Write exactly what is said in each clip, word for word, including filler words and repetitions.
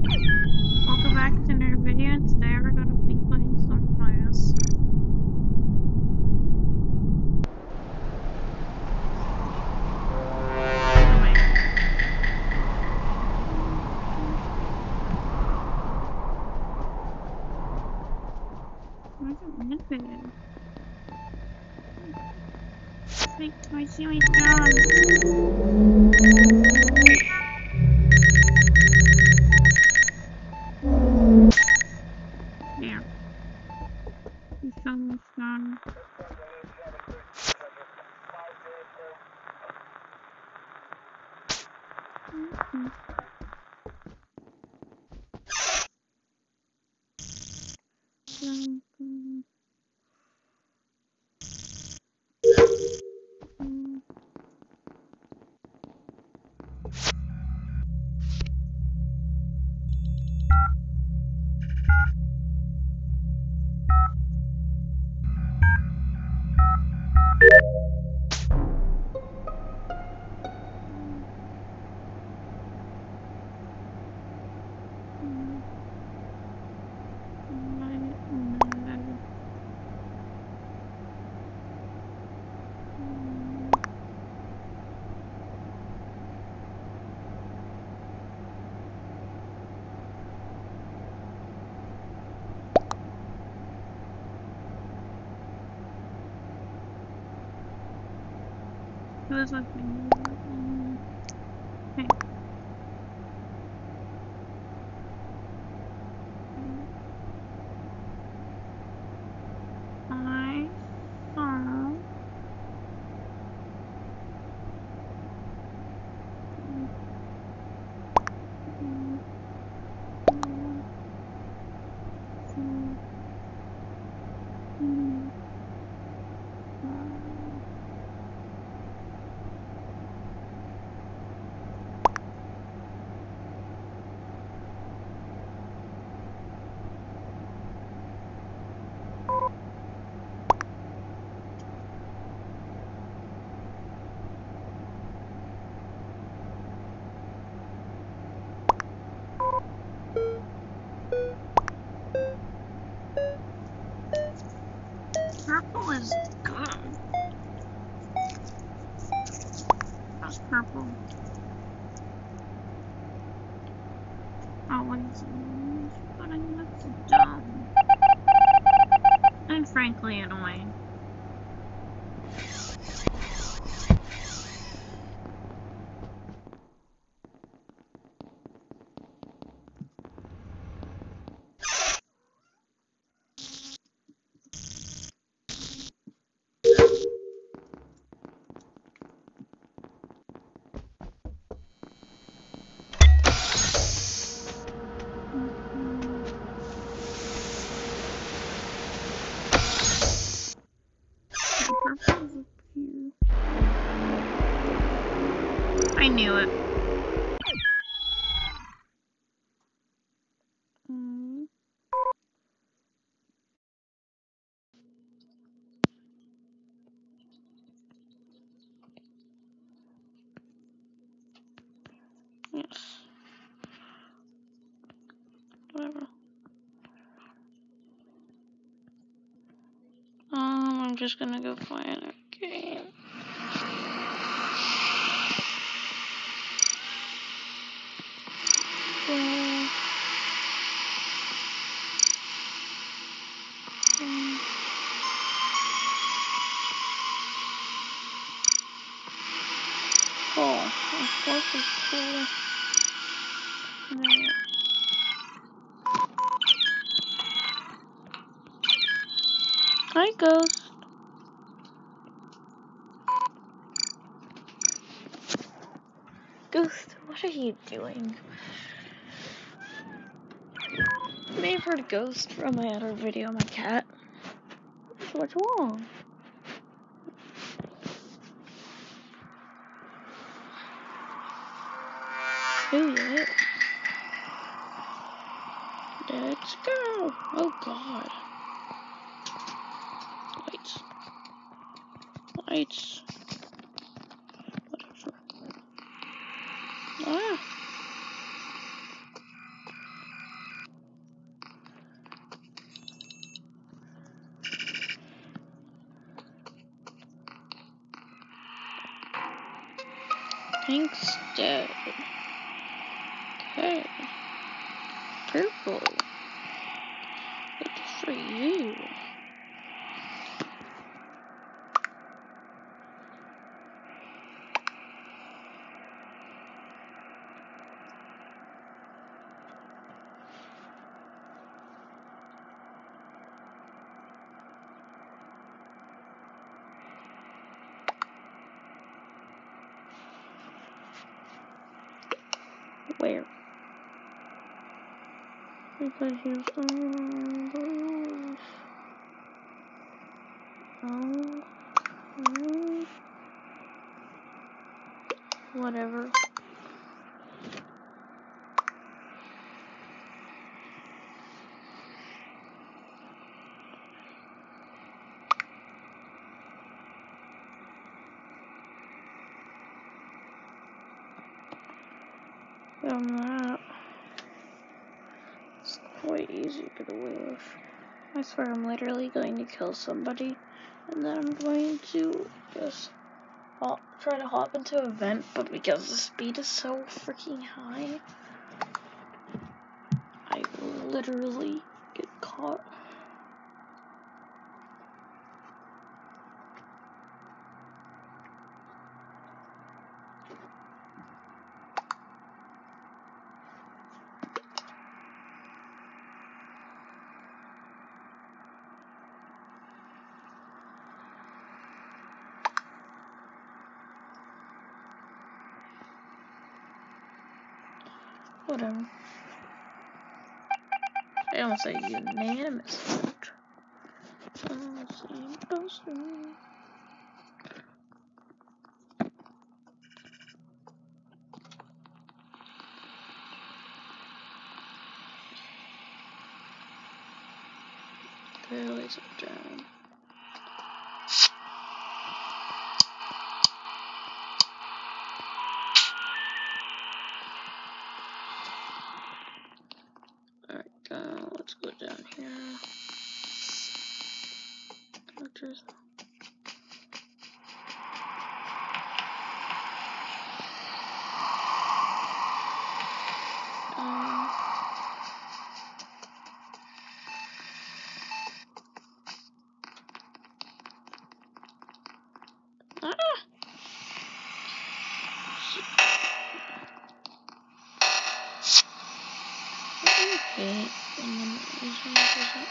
Welcome back to another video, and today we're going to be playing some class. Where's the limpid? Wait, can I see my dog? There. The sun is gone. Mm-hmm. Um, um, um. Mm, mm, mm, mm. Who is with me? Who is with me? Okay. Mm, I saw. Mm, mm, one, two, three, four. Purple is good. That's purple. Always annoys, but I that's dumb. And frankly annoying. Purple's up here. I knew it. Mm. Yes. Whatever. Um, I'm just gonna go find a game. Um, um, cool. Of course it's cool. There. Hi, Ghost. Ghost, what are you doing? You may have heard Ghost from my other video, my cat. What's wrong? Who yet? Let's go. Oh God. Lights. Lights. Whatever. Ah. Pink's dead. Okay. Purple. Good for you. Where? Because you're from Bruce. Oh. Mm. Whatever. From that, it's quite easy to get away with. I swear I'm literally going to kill somebody, and then I'm going to just hop, try to hop into a vent, but because the speed is so freaking high, I will literally get caught. Whatever. I almost say unanimous vote. Oh, same person. Clearly some jam. Alright, uh, let's go down here. Doctors. Um, ah! Okay, and then this one goes up.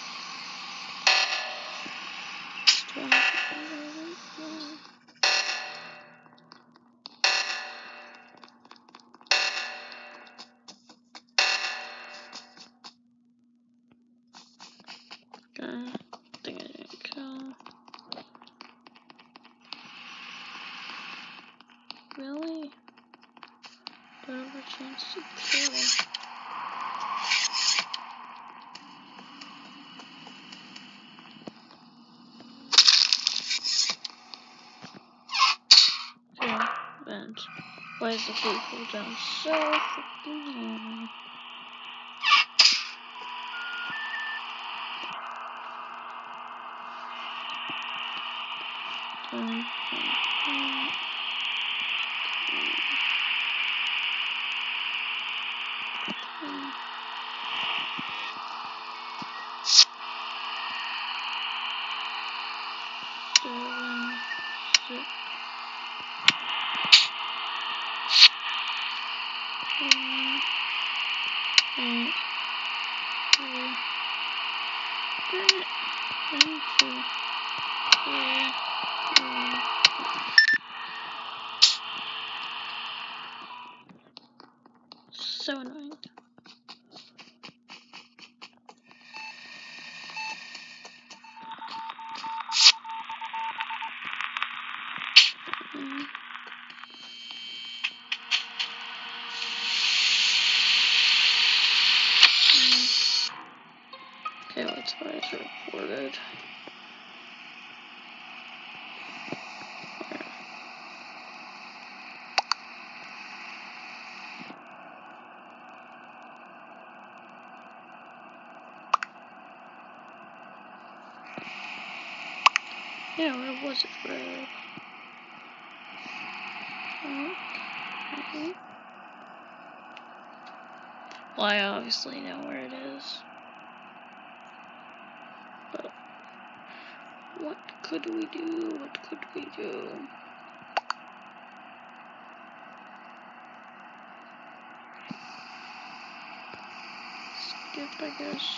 Still have to go right there. Okay, think I didn't kill. Really? Don't have a chance to kill. Okay, vent. Why is the blue cooldown so freaking long? Um, um, um, seven, six, seven, eight, three, darn it, one, two, three, one. So annoying. Mm. Okay, let's go as reported. Yeah, where was it, bro? Oh. Well, I obviously know where it is. But what could we do? What could we do? Skip, I guess.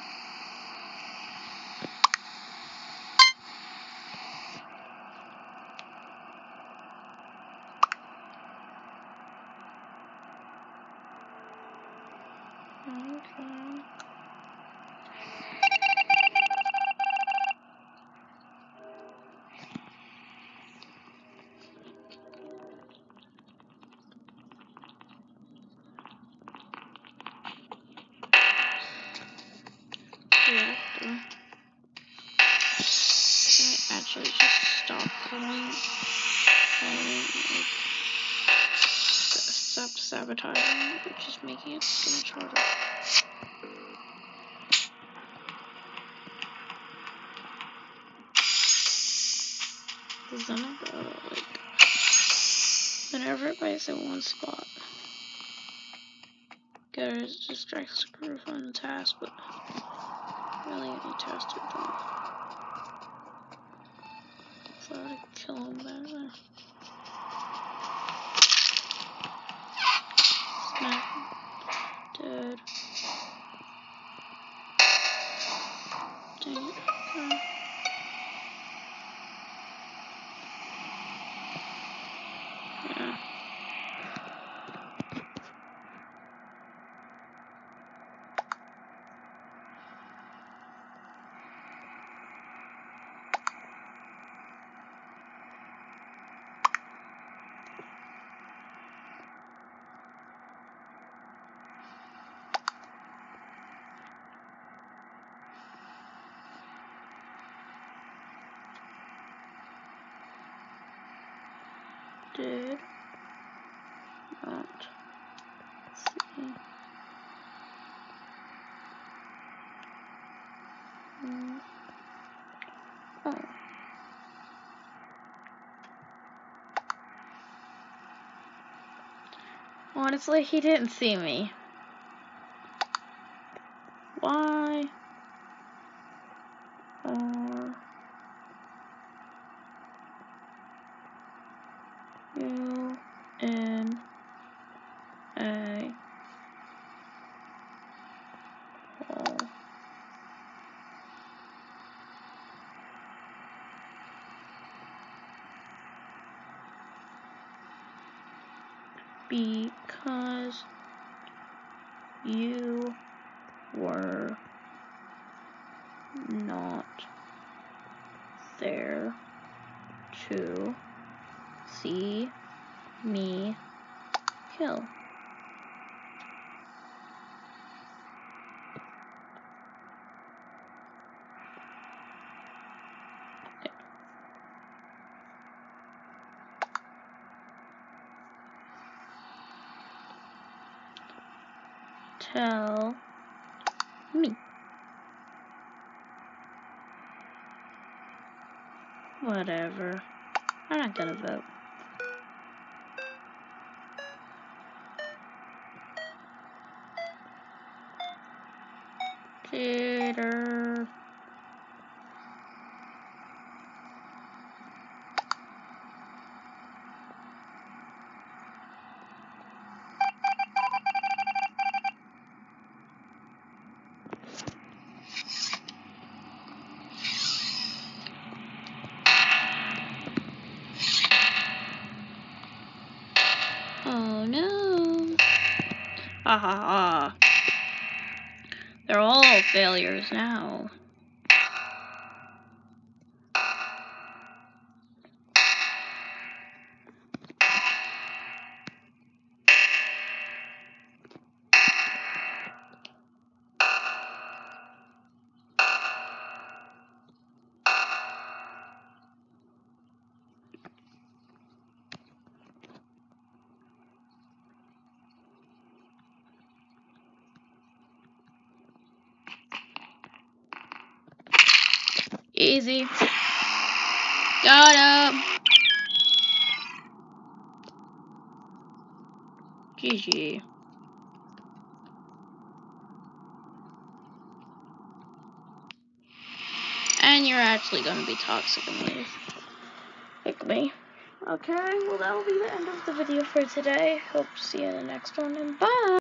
Okay. Reactor. Can I actually just stop calling? calling like, stop sabotaging, which is making it so much harder. Because then I go, like, whenever it bites in one spot, gotta distract Screw from the task, but really any task to do. So I would kill him back there. Smack. Dead. Dang it. Okay. Yeah. Did not see. Mm. Oh. Honestly, he didn't see me. Why? Or U N A O. Because you were not there to see me kill. Tell me. Whatever. I'm not gonna vote. Cheater. Oh no. Ha ha ha. They're all failures now. Easy. Got him. G G. then you're actually going to be toxic and leave. Like me. Okay, well that will be the end of the video for today. Hope to see you in the next one, and bye!